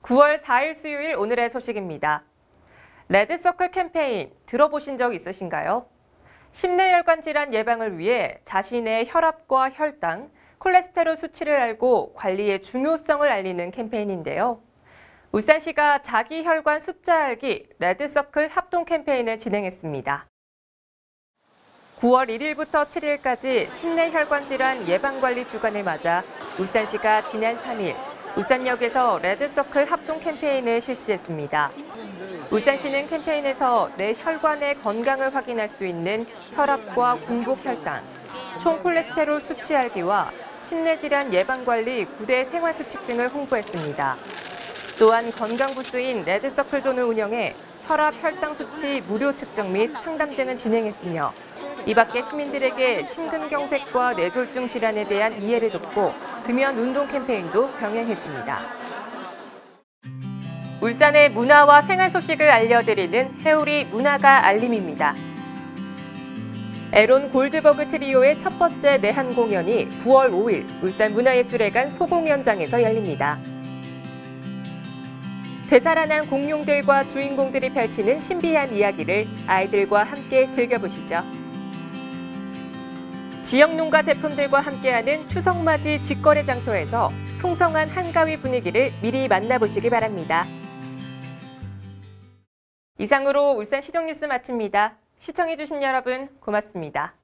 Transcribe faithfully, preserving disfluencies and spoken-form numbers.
구월 사일 수요일 오늘의 소식입니다. 레드서클 캠페인 들어보신 적 있으신가요? 심내혈관 질환 예방을 위해 자신의 혈압과 혈당, 콜레스테롤 수치를 알고 관리의 중요성을 알리는 캠페인인데요. 울산시가 자기 혈관 숫자 알기 레드서클 합동 캠페인을 진행했습니다. 구월 일일부터 칠일까지 심내혈관 질환 예방관리 주간을 맞아 울산시가 지난 삼일 울산역에서 레드서클 합동 캠페인을 실시했습니다. 울산시는 캠페인에서 내 혈관의 건강을 확인할 수 있는 혈압과 공복혈당, 총콜레스테롤 수치 알기와 심내질환 예방관리 구 대 생활수칙 등을 홍보했습니다. 또한 건강부스인 레드서클존을 운영해 혈압, 혈당 수치 무료 측정 및 상담 등을 진행했으며 이 밖에 시민들에게 심근경색과 뇌졸중 질환에 대한 이해를 돕고 금연 운동 캠페인도 병행했습니다. 울산의 문화와 생활 소식을 알려드리는 해오리 문화가 알림입니다. 에론 골드버그 트리오의 첫 번째 내한 공연이 구월 오일 울산 문화예술회관 소공연장에서 열립니다. 되살아난 공룡들과 주인공들이 펼치는 신비한 이야기를 아이들과 함께 즐겨보시죠. 지역 농가 제품들과 함께하는 추석맞이 직거래 장터에서 풍성한 한가위 분위기를 미리 만나보시기 바랍니다. 이상으로 울산 시정뉴스 마칩니다. 시청해주신 여러분 고맙습니다.